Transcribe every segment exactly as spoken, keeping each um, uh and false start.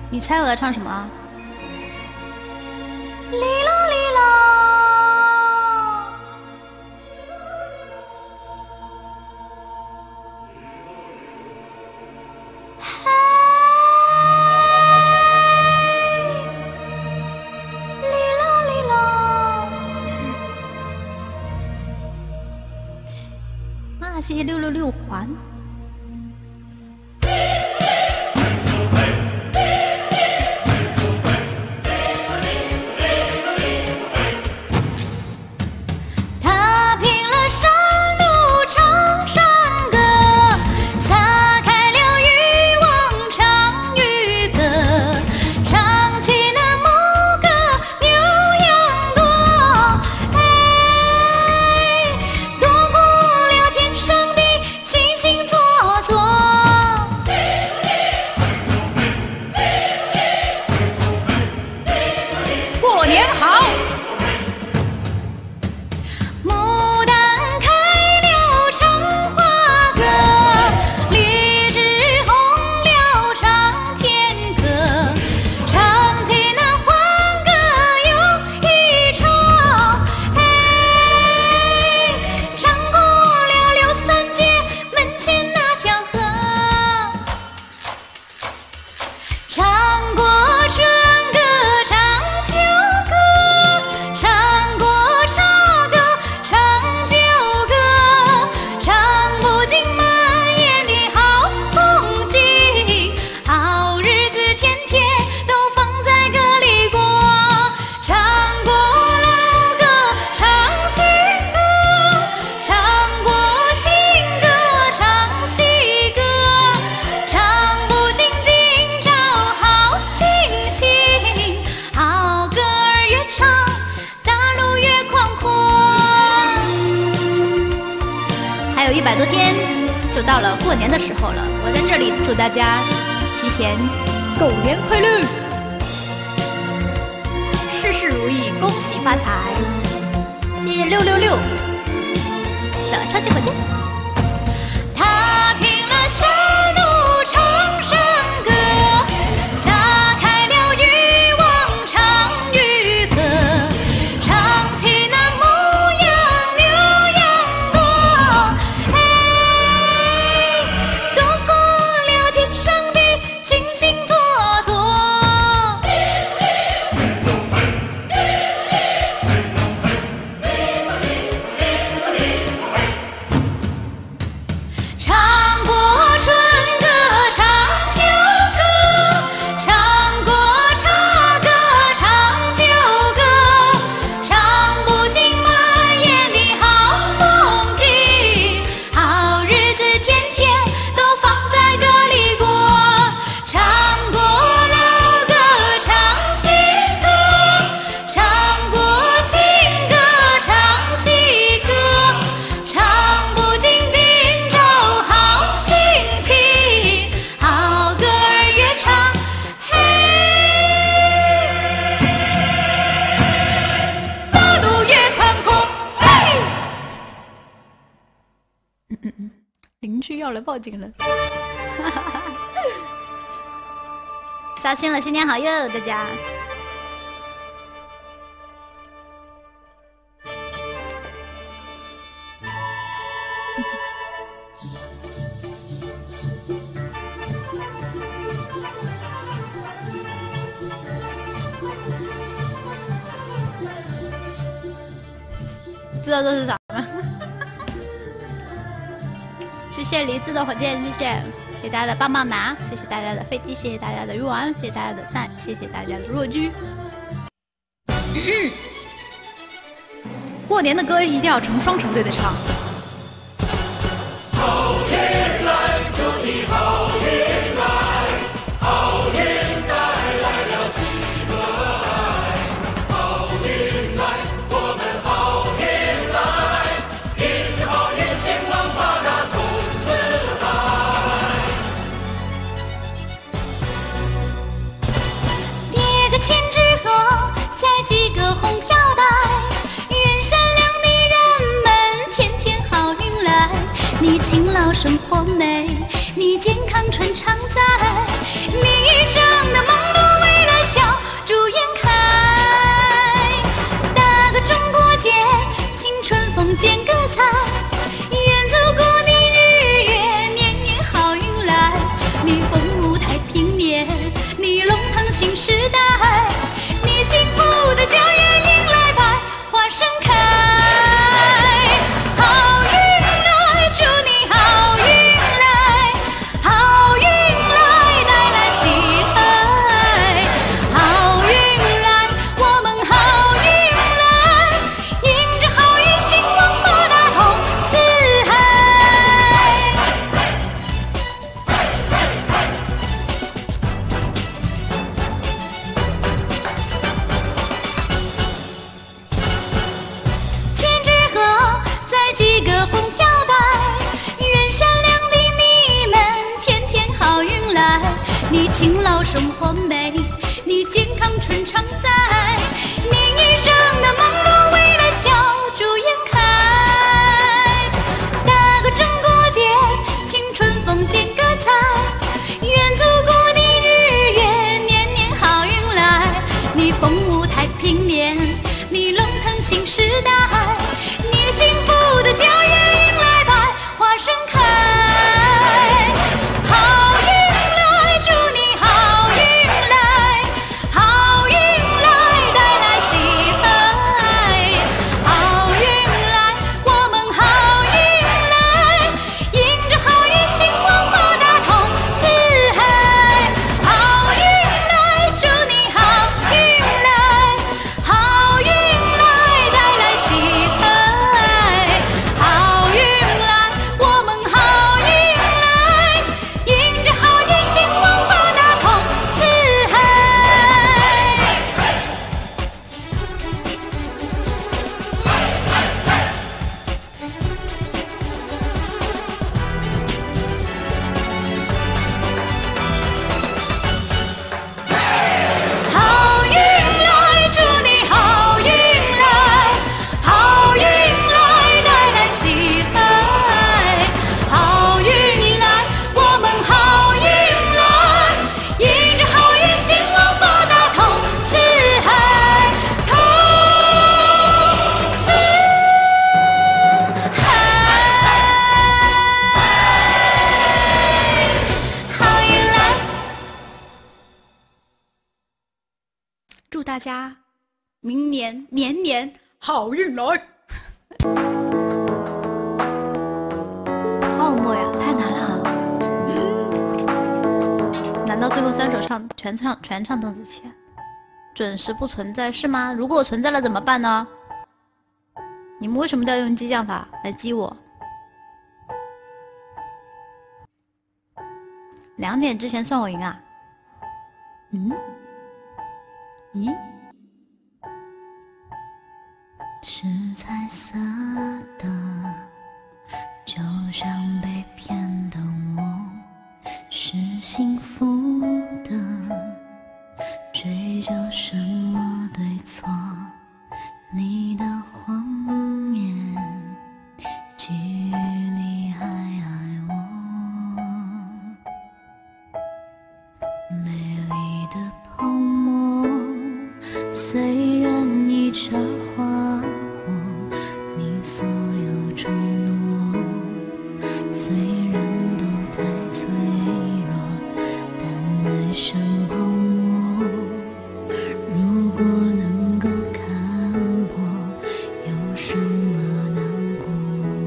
你猜我要唱什么？哩啦哩啦，嘿，哩啦哩啦。啊，谢谢六六六环。 到了过年的时候了，我在这里祝大家提前狗年快乐，事事如意，恭喜发财！谢谢六六六的超级火箭。踏平了山路，唱山歌，撒开了渔网，唱渔歌，唱起那牧羊牛羊多。哎，渡过了天上的群星座座。唱过春歌，唱秋歌，唱过茶歌，唱酒歌，唱不尽满眼的好风景，好日子天天都放在歌里过。唱过老歌，唱新歌，唱过情歌，唱喜歌，唱不尽今朝好心情，好歌儿越唱，嘿，大路越宽阔，嘿。嗯嗯嗯，邻居要来报警了，扎青了，新年好哟，大家。知道这是啥吗？谢谢梨子的火箭，谢谢，谢谢大家的棒棒拿，谢谢大家的飞机，谢谢大家的鱼丸，谢谢大家的赞，谢谢大家的弱居。过年的歌一定要成双成对的唱。 好运来，祝你好运来，好运带来了喜和爱，好运来，我们好运来，迎好运，兴旺发达通四海。 叠个千纸鹤，再系个红飘带，愿善良的人们天天好运来。你勤劳生活美，你健康春常在，你一生的忙碌。 勤劳生活美，你健康春常在，你一生的忙碌未来笑逐颜开。大个中国节，青春风间歌彩，愿祖国的日月年年好运来。你风舞太平年，你龙腾新时代，你幸福的家园迎来百花盛开。好运来，祝你好运来，好运来，带来喜爱。好运来，我们好运来，迎着好运兴旺发达通四海。好运来，祝你好运来，好运来，带来喜爱。好运来，我们好运来，迎着好运兴旺发达通四海。好运来，祝你好运来，好运来，带来喜爱。好运来，我们好运来，迎着好运兴旺发达通四海，通四海。好运来。祝大家明年年年好运来！泡沫呀，太难了。难道最后三首唱全唱全唱邓紫棋？准时不存在是吗？如果我存在了怎么办呢？你们为什么都要用激将法来激我？两点之前算我赢啊？嗯？咦？是彩色的，就像被骗的我，是幸福的，追究什么对错？你的谎言，基于你还爱我，美丽的泡沫，虽然已插花火，你所有承诺，虽然都太脆弱，但爱像泡沫，如果能够看破，有什么难过？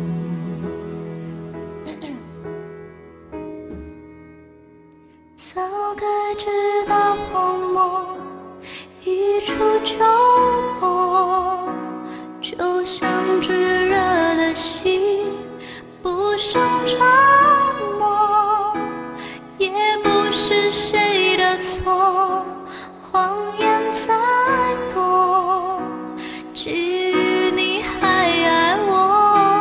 早该知道泡沫一触就破，就像炙热的心，不胜沉默，也不是谁的错，谎言再多，基于你还爱我。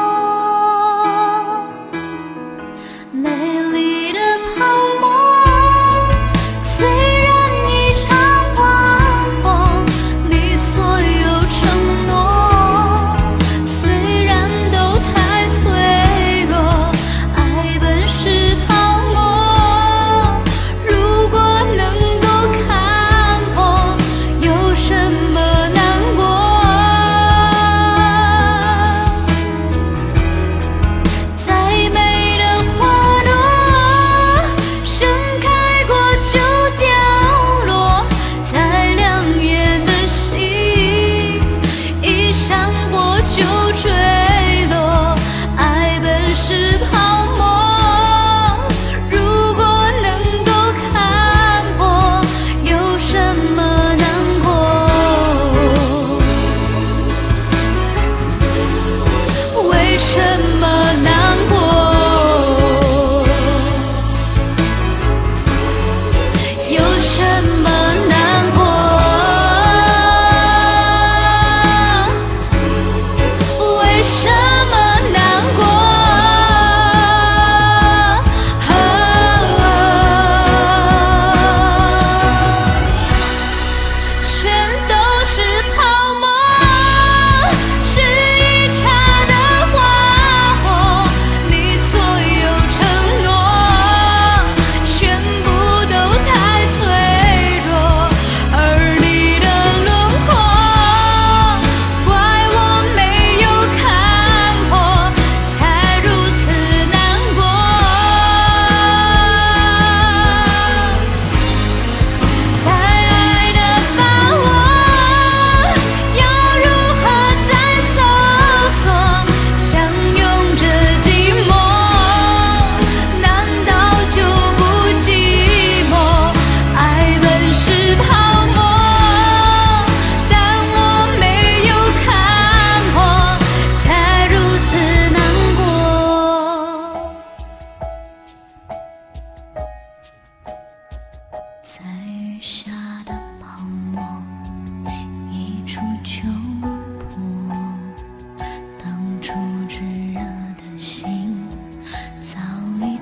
美丽的泡沫，虽然一场花火，你所有承诺，虽然都太脆弱，爱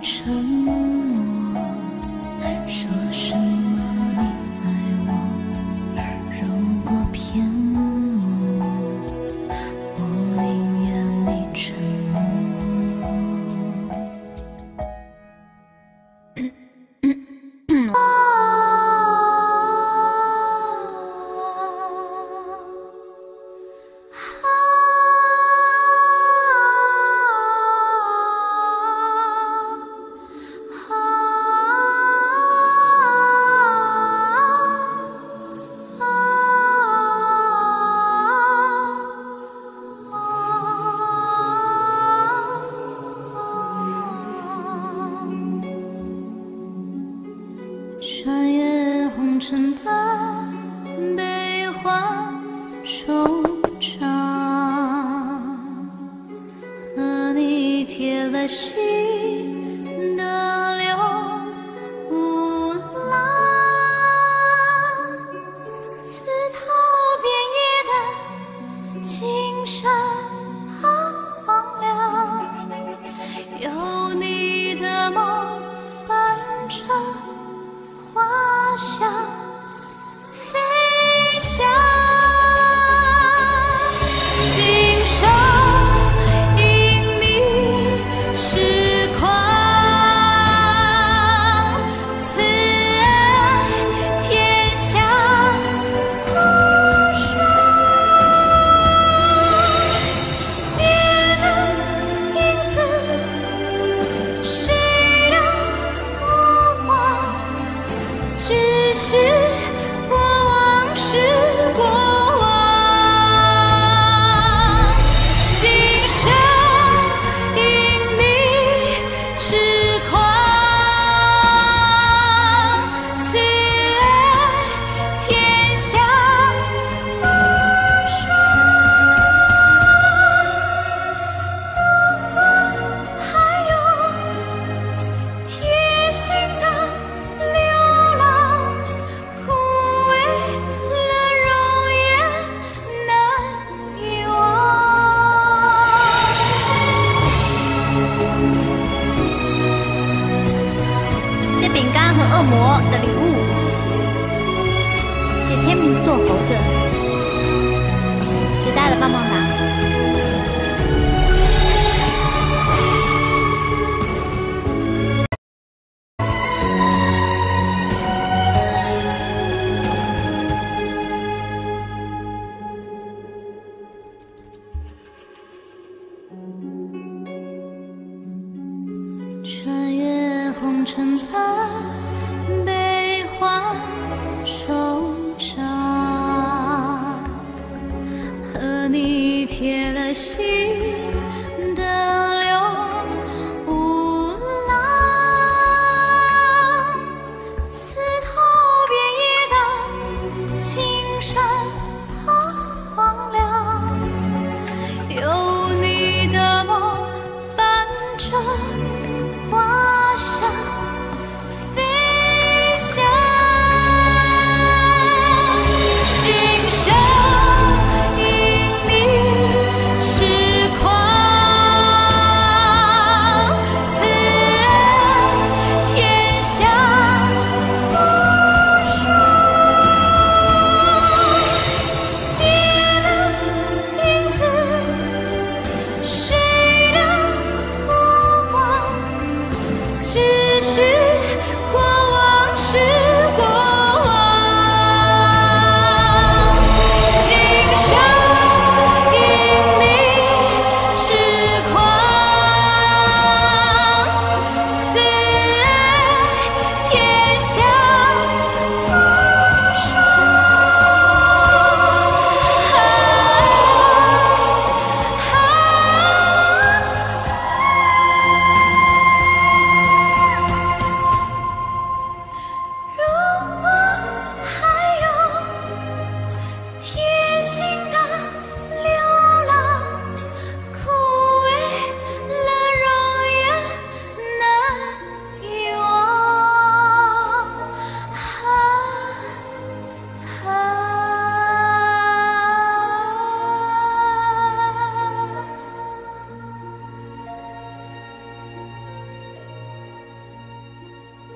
沉默，说什么你爱我？如果骗我，我宁愿你沉默。穿越红尘的悲欢惆怅，和你贴了心的流无浪，刺头遍野的青山荒凉，有你的梦伴着花香飞翔，今生因你痴狂，此爱天下无双，劫难因此谁让无望？只是过往是过往，今生因你痴狂，此爱天下无双。如果还有贴心的流浪，枯萎了容颜难遗忘。 谢饼干和恶魔的礼物，谢谢。谢天秤座猴子，谢大家的棒棒糖。 穿越红尘的悲欢惆怅，和你贴了心的流无浪，刺头遍野的青山荒凉，有你的梦伴着花香飞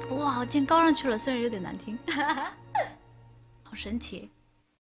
哇，我竟高上去了，虽然有点难听，好神奇。